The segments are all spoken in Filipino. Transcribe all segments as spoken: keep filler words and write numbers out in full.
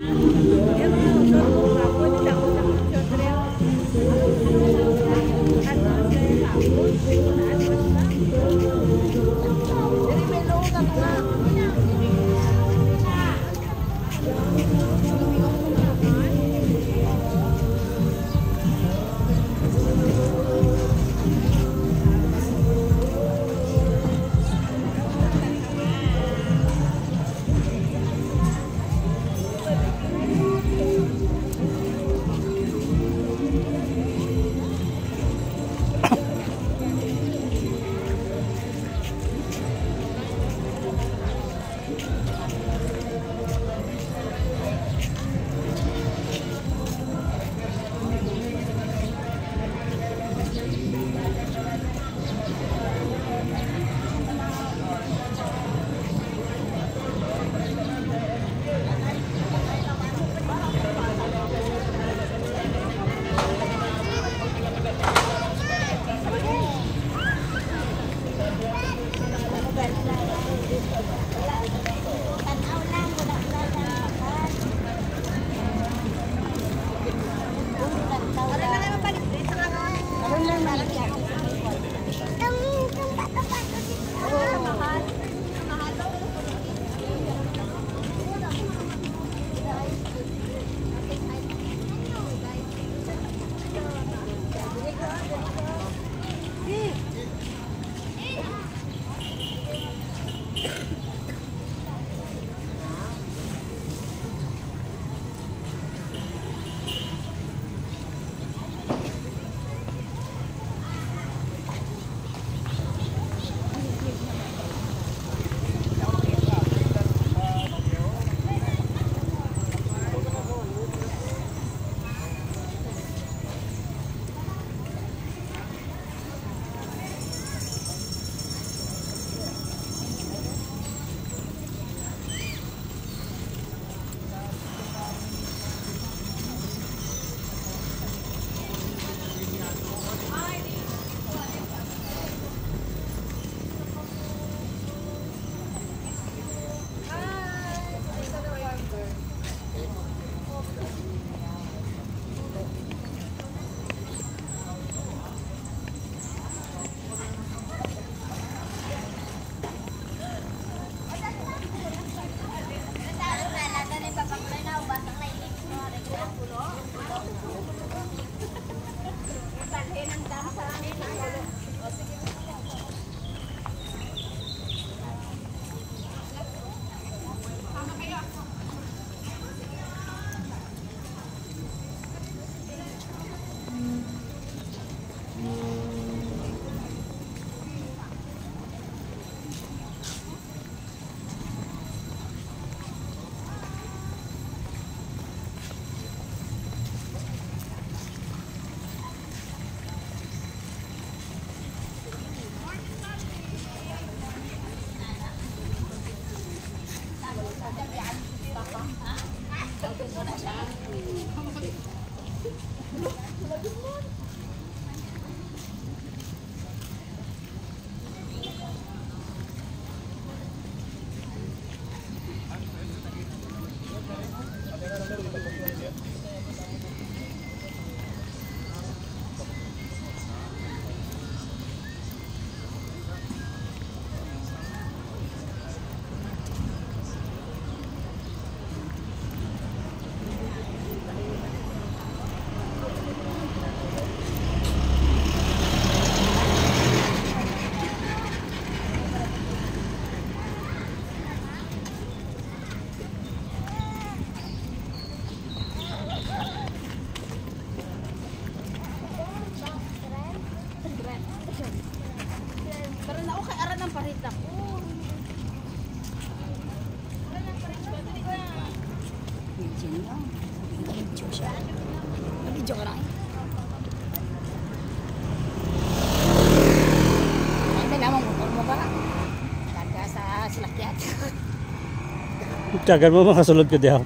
Kagan mo makasulod ko diha.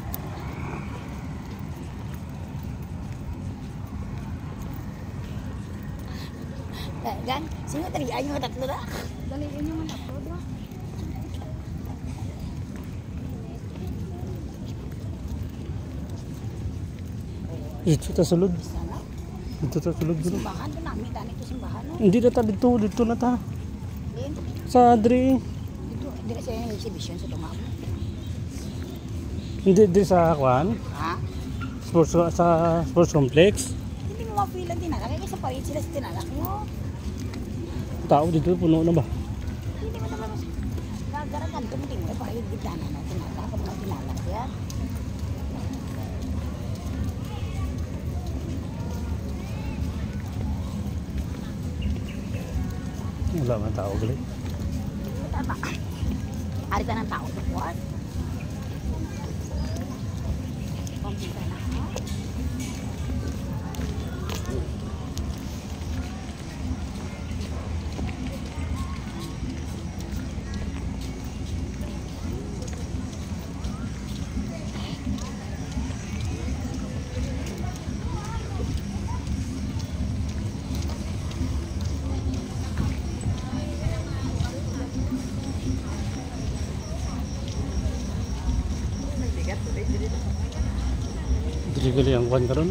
Dan, sino tadi ayo tatlo dah. Dali inyo man tatlo dah. Dito ta sulod. Sana. Dito ta sulod bro. Simbahan to namin tani to simbahan no. Hindi na ta dito, dito na ta. Din. Sa Adri. Dito dire sa yung exhibition sa tumama. Hindi di sa kwan. Ha? Sports sa sports complex. Hindi mo mapilan din na. Kaya sa parit sila sa tinalak mo. Tao dito puno na ba? Hindi mo naman mas. Gagaragan to mo tingin mo para yung bidana na tinalak ko na tinalak ya. Wala man tao gali. Tama. Ari ka ng tao to kuwan. Pambita na ha. Dili gali ang kwan karon.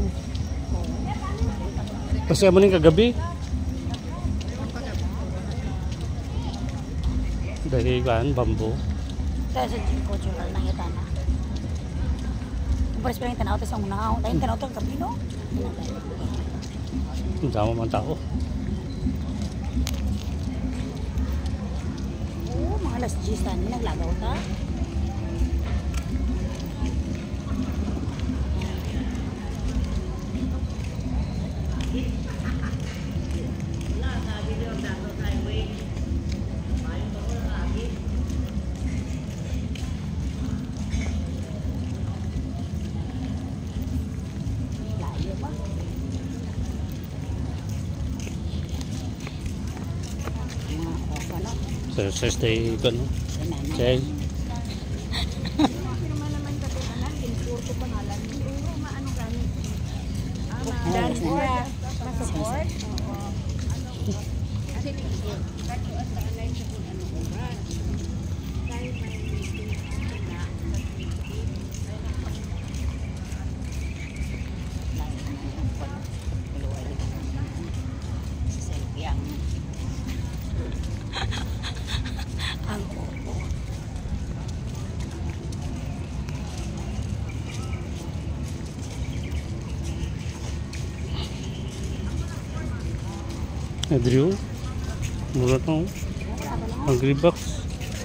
Kasi amo ning kagabi. Dahil kan bambu. Tayo sa cultural na yata na. Pares pa rin tanaw, tapos ang unang tayo tanaw to kapi no? Ang damo man tao. Oo, mga alas diyes tani naglagaw ta. Layo ba? Mga ofa no? Sa sa stay kan. Sa nanay. Say Dance na. Support. Ang opo. Adrio. Mura tong Hungry Bucks.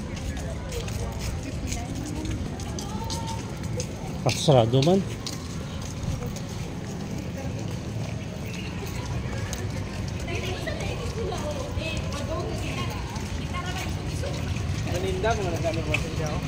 Pasarado man. Maninda mga nagamit mo sa siya.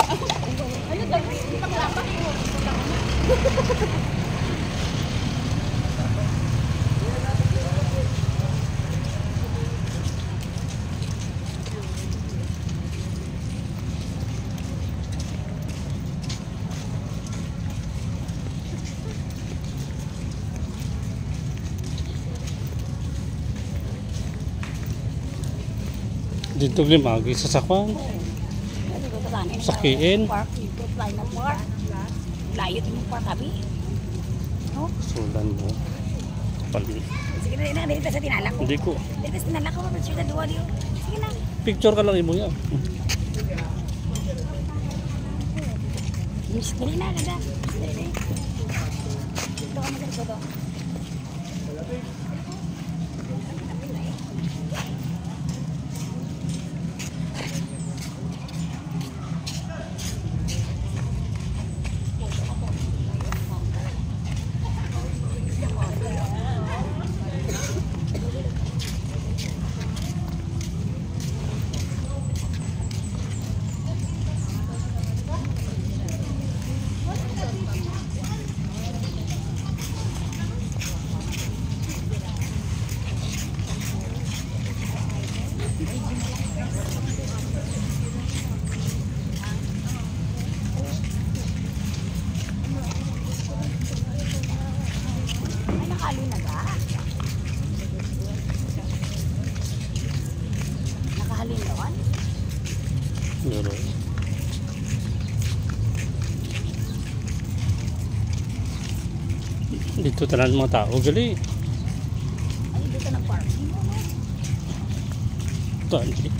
Dito limagi sa sakwan. Sakiin. Park, dito, fly na park. Layo din yung park kami. No? Sulan mo. Pali. Sige na, na, dito sa tinalak ko. Hindi ko. Dito sa tinalak ko, mabal siya dua diyo. Sige na. Picture ka lang imo ya. Miss, dali na, ganda. Dali. Dito ka magaling ko doon. Ay, nakalo na ba? Nakahalin doon? Pero Dito tanan mga tao. Gali. Ay, dito ka nag-parking. Ito, gali.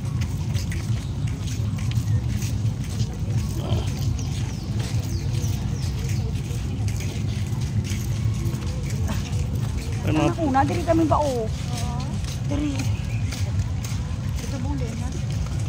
Ano? Anak una, diri kami ba o? Diri. Ito bong din, ha?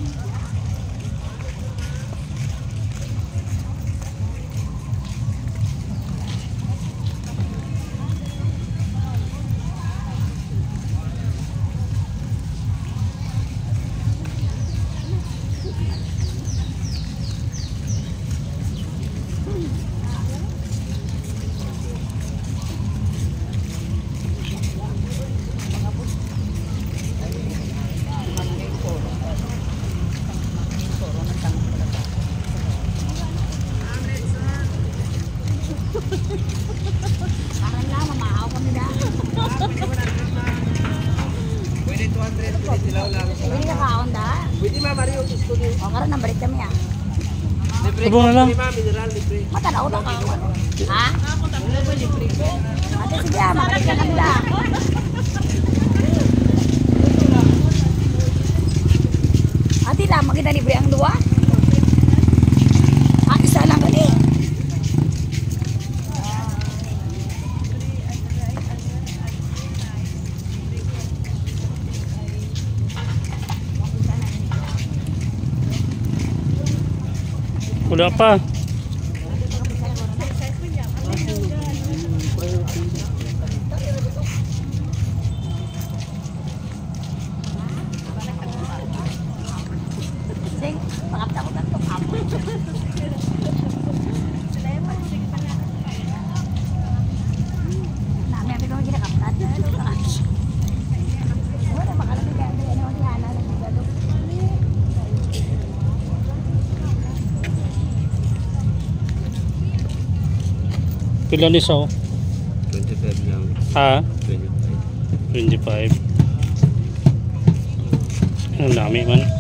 Parang lang, mamahaw kami na. Pwede two hundred, pwede dilaw lang. Hindi ka kaon da. Pwede ma'am, ano yung gusto niyo? O, karon nang balik kami ah. Libre Subong na lang. Libre ma'am, mineral, libre. Matanaw na ka. Ha? Ate, sige ah, makalik ka kami da. Ate lang, makita libre ang luwa. Ah, isa lang gali. Wala pa. Sing, pangapta ko ganito kapo. Nami abi ko ginakapta. Wala makalapit ka. Ano ang hana ng gado. Pila ni so? twenty-five lang. Ha? twenty-five. twenty-five. Ang dami man.